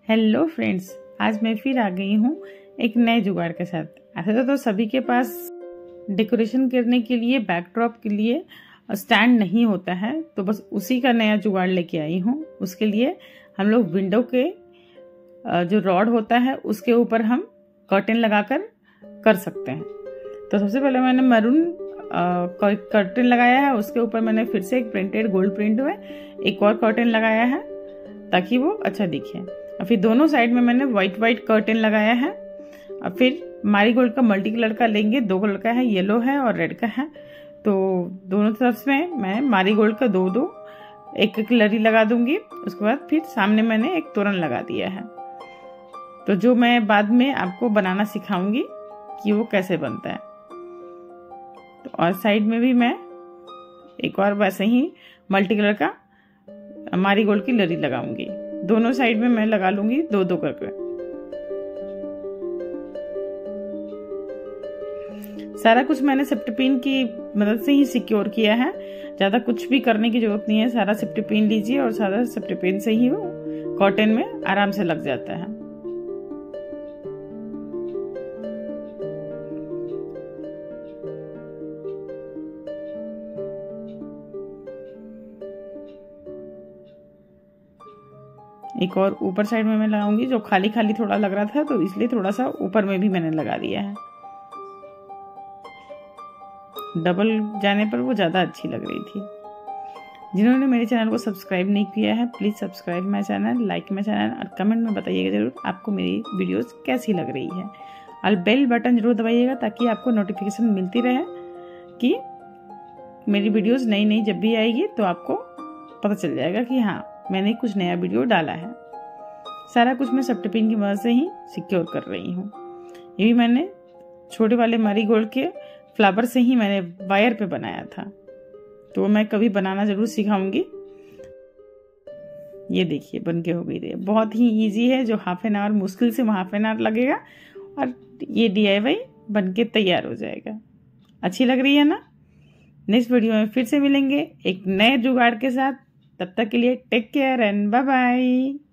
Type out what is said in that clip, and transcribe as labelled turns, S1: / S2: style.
S1: Hello friends, आज मैं फिर आ गई हूँ एक नए जुगाड़ के साथ। ऐसे तो सभी के पास डेकोरेशन करने के लिए बैकड्रॉप के लिए स्टैंड नहीं होता है, तो बस उसी का नया जुगाड़ लेके आई हूँ। उसके लिए हम लोग विंडो के जो रॉड होता है उसके ऊपर हम कर्टेन लगाकर कर सकते हैं। तो सबसे पहले मैंने मैरून कर्टेन लगाया है, उसके ऊपर मैंने फिर से एक प्रिंटेड गोल्ड प्रिंट हुए एक और कर्टेन लगाया है ताकि वो अच्छा दिखे। और फिर दोनों साइड में मैंने व्हाइट कर्टेन लगाया है। और फिर मारीगोल्ड का मल्टी कलर का लेंगे, 2 कलर का है, येलो है और रेड का है। तो दोनों तरफ में मैं मारीगोल्ड का दो एक लरी लगा दूंगी। उसके बाद फिर सामने मैंने एक तोरण लगा दिया है। तो जो मैं बाद में आपको बनाना सिखाऊंगी कि वो कैसे बनता है। तो और साइड में भी मैं एक और वैसे ही मल्टी कलर का मारीगोल्ड की लरी लगाऊंगी। दोनों साइड में मैं लगा लूंगी 2-2 करके। सारा कुछ मैंने सेफ्टी पिन की मदद से ही सिक्योर किया है। ज्यादा कुछ भी करने की जरूरत नहीं है। सारा सेफ्टी पिन लीजिए और सारा सेफ्टी पिन से ही वो कॉटन में आराम से लग जाता है। एक और ऊपर साइड में मैं लगाऊंगी, जो खाली खाली थोड़ा लग रहा था तो इसलिए थोड़ा सा ऊपर में भी मैंने लगा दिया है। डबल जाने पर वो ज़्यादा अच्छी लग रही थी। जिन्होंने मेरे चैनल को सब्सक्राइब नहीं किया है, please subscribe my channel, like my channel और कमेंट में बताइएगा ज़रूर आपको मेरी वीडियोस कैसी लग रही है। और बेल बटन जरूर दबाइएगा ताकि आपको नोटिफिकेशन मिलती रहे कि मेरी वीडियोस नई जब भी आएगी तो आपको पता चल जाएगा कि हाँ मैंने कुछ नया वीडियो डाला है। सारा कुछ मैं सेफ्टी पिन की मदद से ही सिक्योर कर रही हूँ। ये भी मैंने छोटे वाले मारीगोल्ड के फ्लावर से ही मैंने वायर पे बनाया था, तो मैं कभी बनाना जरूर सिखाऊंगी। ये देखिए बन के हो गई है। बहुत ही इजी है, जो हाफ एन आवर मुश्किल से हाफ एन आवर लगेगा और ये DIY बन के तैयार हो जाएगा। अच्छी लग रही है ना? नेक्स्ट वीडियो में फिर से मिलेंगे एक नए जुगाड़ के साथ। तब तक के लिए take care and bye bye.